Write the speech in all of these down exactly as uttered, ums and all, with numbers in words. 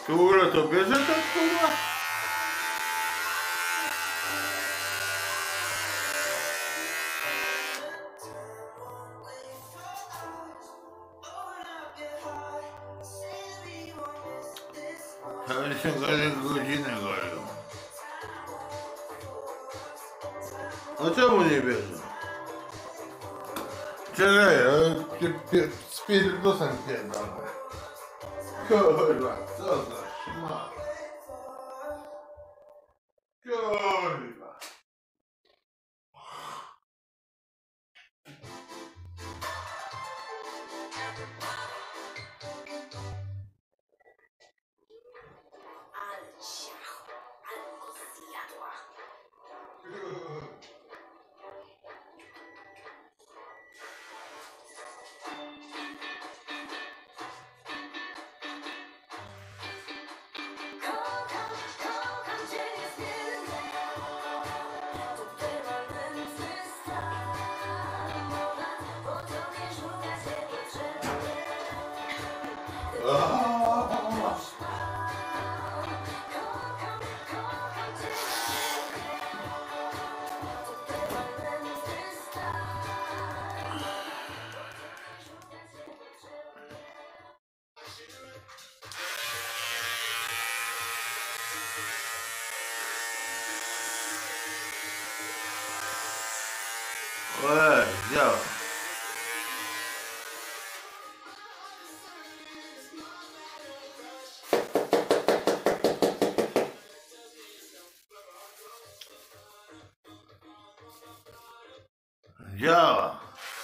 Kurwa, to bierze tak, kurwa? Ale się godzinę gorzą. No czemu nie bierze? Czekaj, ale z pierdosem pierdolę. Kurwa, co za szmat. Kurwa. Ale ciacho, ale go zjadła. Kocham, kocham cię niezmiennie. To permanentny stan. Mowa podobnie szuka się potrzebnie. Kocham, kocham cię niezmiennie. To permanentny stan. Szuka się potrzebnie. Ej, działa. Działa.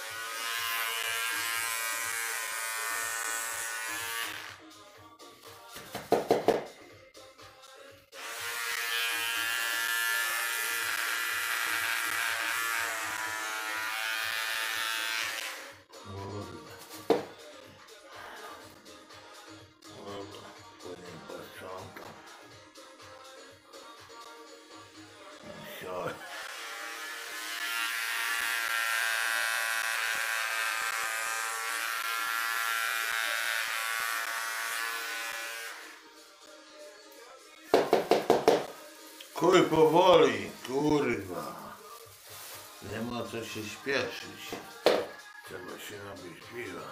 Kuj powoli, kurwa. Nie ma co się śpieszyć. Trzeba się napić piwa.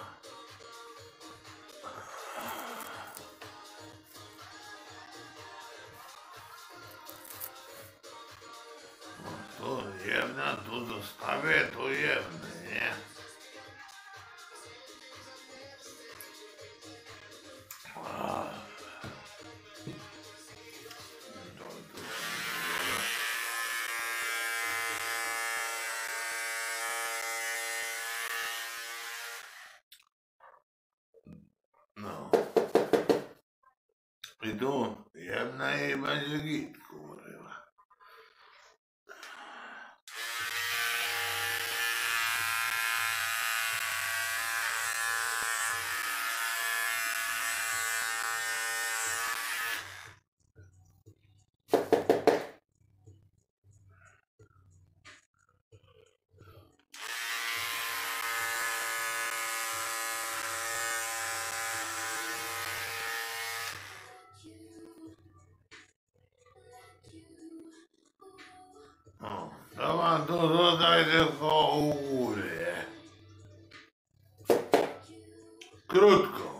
No, tu jemna, tu zostawię, tu jemny, nie? No. I tu jemna i będzie git, kurwa. O, to mam tu tutaj tylko u góry. Krótko.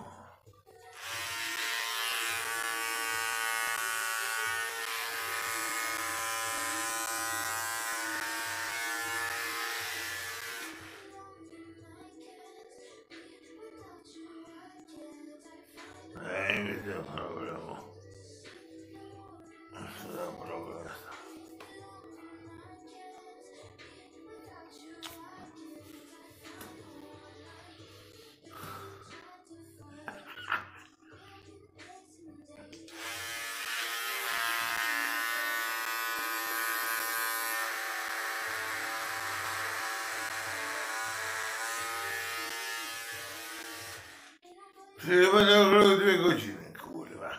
Nie widzę problemu. Co za problem? Czyli będę oglądał dwie godziny, kurwa.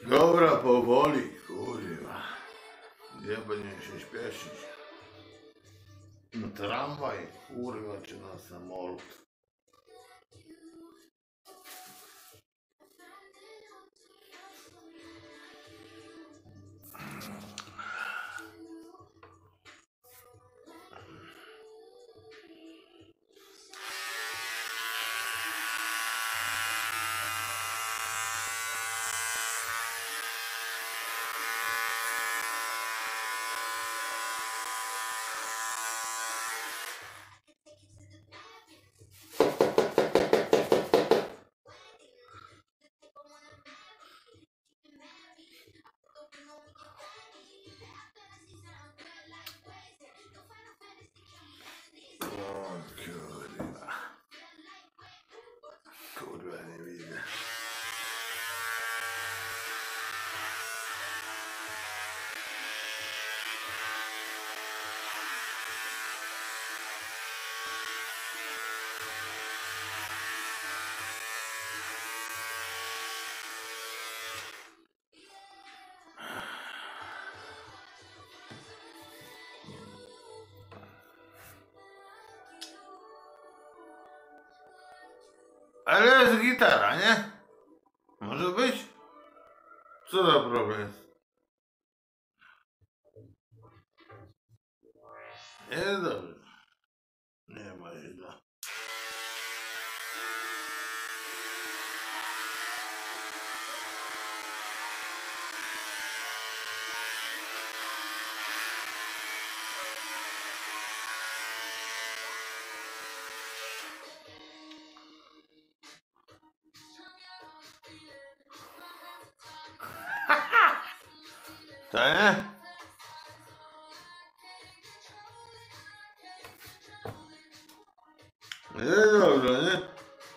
Dobra, powoli, kurwa. Gdzie będziemy się śpieszyć? Na tramwaj, kurwa, czy na samolot? O kurwa. Kurwa, nie widzę. Ale jest gitara, nie? Może być? Co za problem jest? Jest dobrze. Nie ma źle. To nie? Jest dobrze, nie?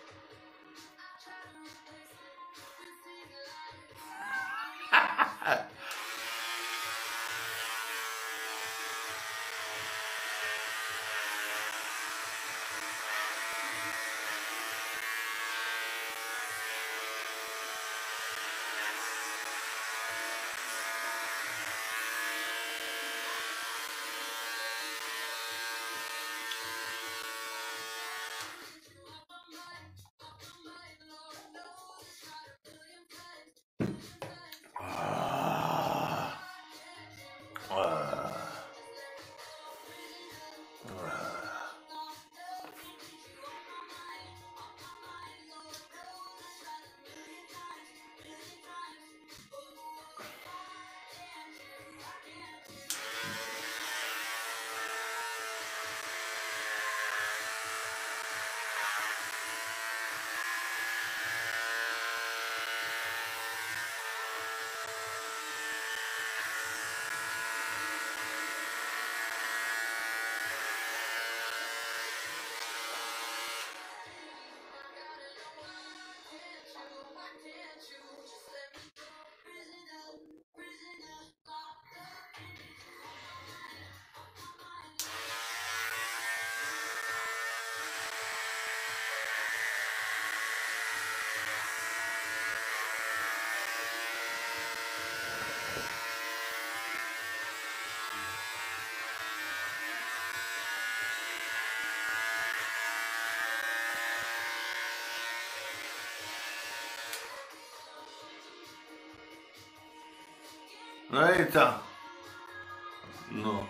No i co? No.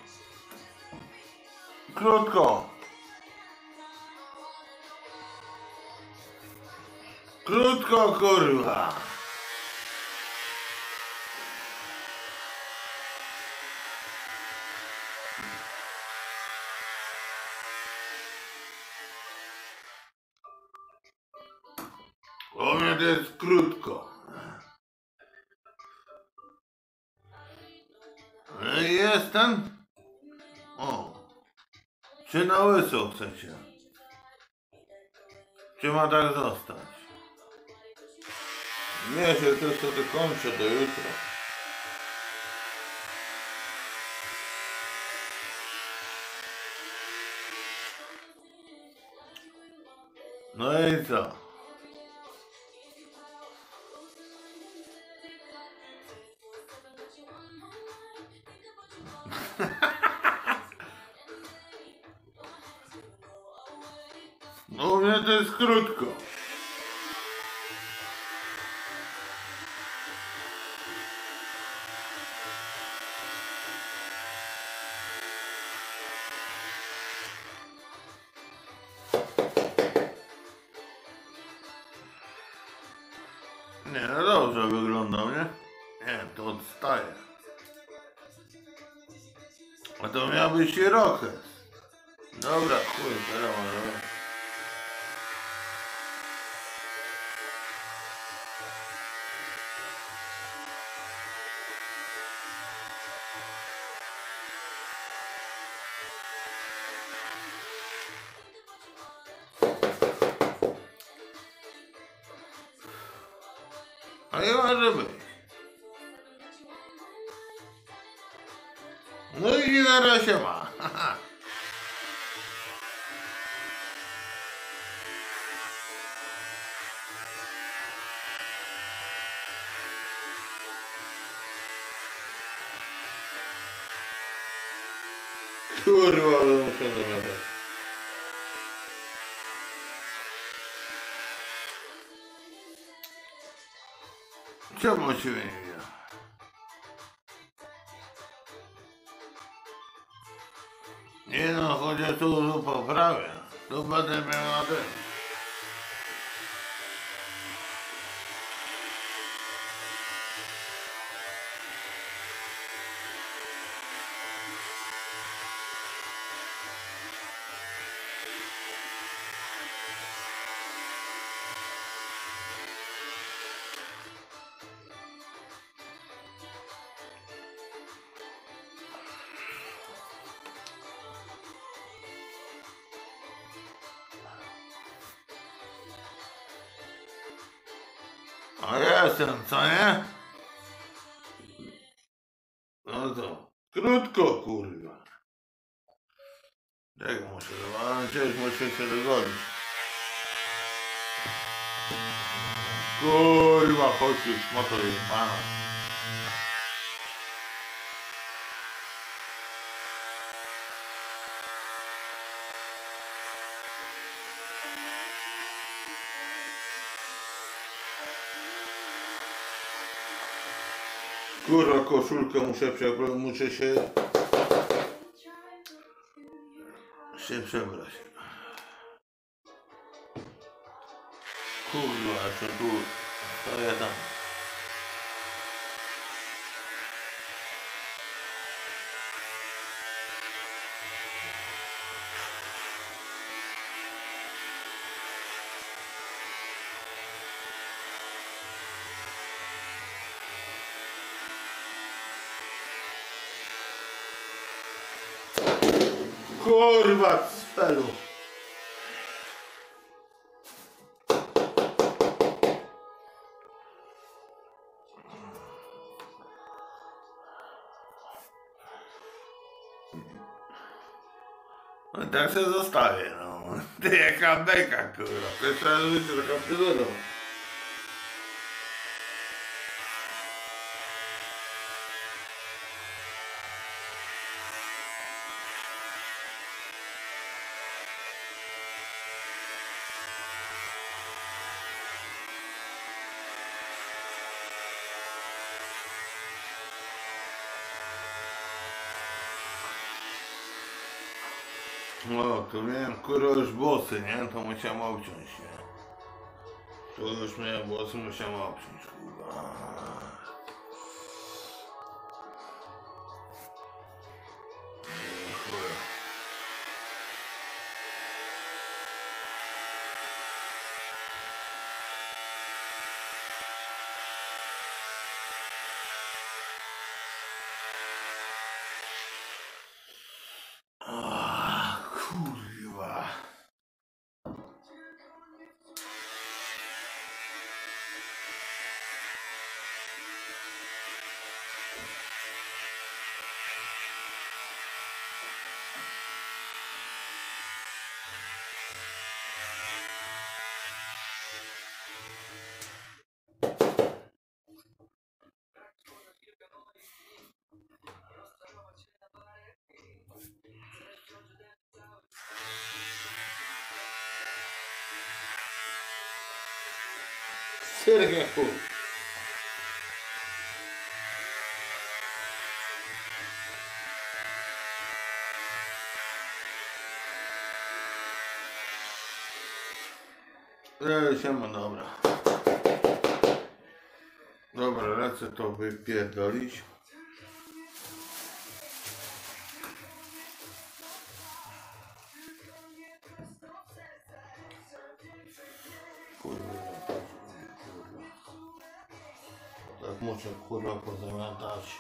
Krótko. Krótko, kurwa. U mnie to jest krótko. No i jestem. O. Czy na łyso chcecie? Czy ma tak zostać? Nie, się to sobie kończę do jutra. No i co? to jest krótko. Nie, no dobrze wyglądał, nie? Nie, to odstaje. A to miał być Irokes. Dobra, chuj, teraz może. A nie może być. No i zaraz się ma. Kurwa, ale muszę zamiatać. Czemu ciebie nie widzę? Nie no, chociaż tu poprawię. Tu będę miał na tym. A jestem, co nie? No to krótko, kurwa. Jak muszę zobaczyć, już muszę się dogodzić. Kurwa, chodź już, motor jest pana. Kurwa, koszulkę muszę przebrać, muszę się... się przebrać. Kurwa, co tu... co ja tam... Kurwa, cfelu. No tak się zostawię, no. Ty jaka beka, kurwa. To jest trzeba być trochę przygodą. No, to miałem kurwa już włosy, nie? To musiałem obciąć, nie? To już miałem włosy, musiałem obciąć, kurwa. Chuj. Ah, kurwa. Cyrk jak chuj. E, siema, dobra. Dobra, lecę to wypierdolić. Kurwa, kurwa. Tak muszę kurwa pozamiatać.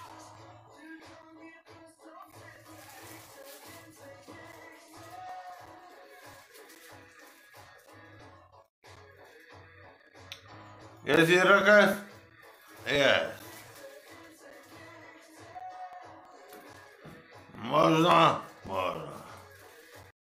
Jest Irakes? Jest. Można